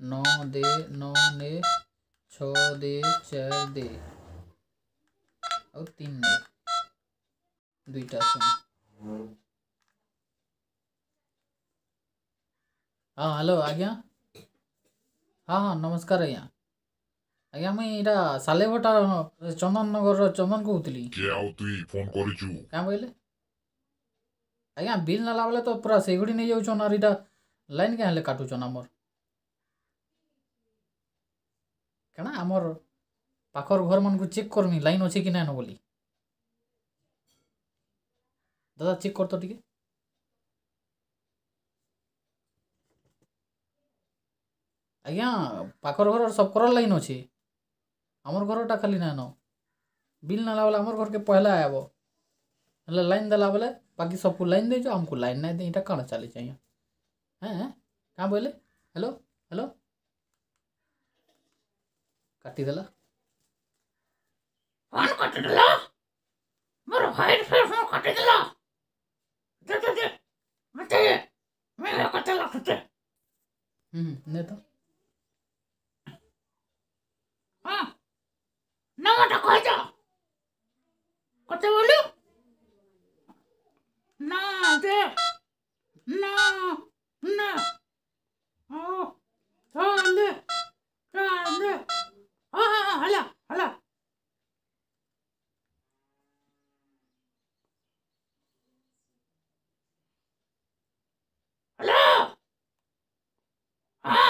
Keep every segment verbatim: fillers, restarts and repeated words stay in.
नौ दे नौ ने छ दे चार दे और तीन ने दुईटा शून्य। हाँ हेलो आज्ञा। हाँ हाँ नमस्कार आज्ञा। आज्ञा मुई इटा सालेभटा चंदन नगर चंदन कहूली। के आउ तुई फोन करिछु क्या बोले आज्ञा बिल नाला बेले तो पूरा सेगुड़ी नहीं जाऊन और इटा लाइन क्या हेले काटुचन आमर क्या आमर पाखर घर मन को चेक करमी लाइन अच्छे कि ना बोली दादा चेक कर तो टिके आज्ञा पाखर घर सबकर लाइन अच्छे आमर घरटा खाली ना न बिल नाला बेले आमर घर के पहला आब हेल्ले लाइन देला बेले बाकी सबको लाइन दे आमको लाइन ना दे कण चली चाहिए हाँ क्या बोले हेलो हेलो काटिदेला फोन काटिदेला मोर भाई फिर फोन काटिदेला दे दे दे मते मैं कटला कटे हम्म ने तो हां नवटा कह जा कते बोलू ना दे ना ना ओ चले चले हां हां हला हला हेलो हाँ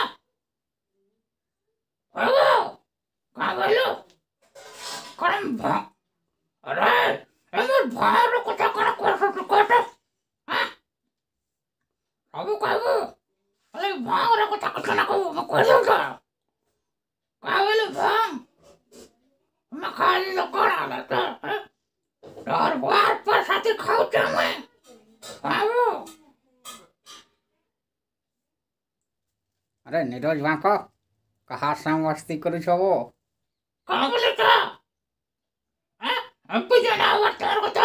हेलो कहाँ बोलो करम भा अरे एमर भार कथा करा कर सकते कोट हाँ अब कहबो अरे भार कथा कथा ना कहबो मैं कह दूंगा कहाँ बोलो भांग मैं खाली लोकड़ आला तो और बार पर साथी खाऊ क्या मैं कहबो अरे नीरज वाको कहा संग मस्ती करू छबो कहाँ बोले तो हाँ अब भी जाना हुआ तेरे को तो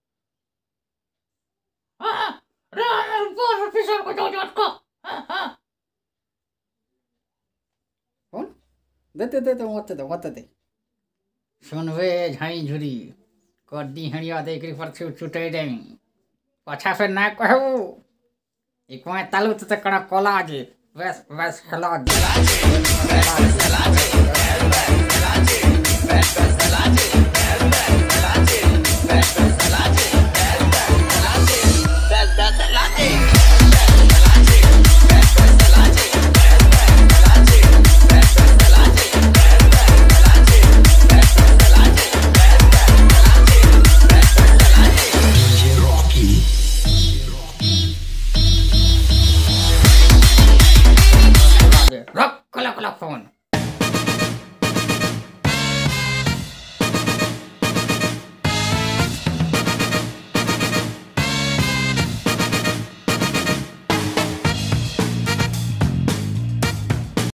हाँ रे हमें ऊपर ऑफिसर को दो जट को हाँ हाँ कौन दे दे दे दे मत दे मत दे सुनवे झाई झुरी कड्डी हणिया देखरी पर छु छुटे देमी पछा से ना कहू एक मैं तालू तो कणा कोला जे बस बस हेलो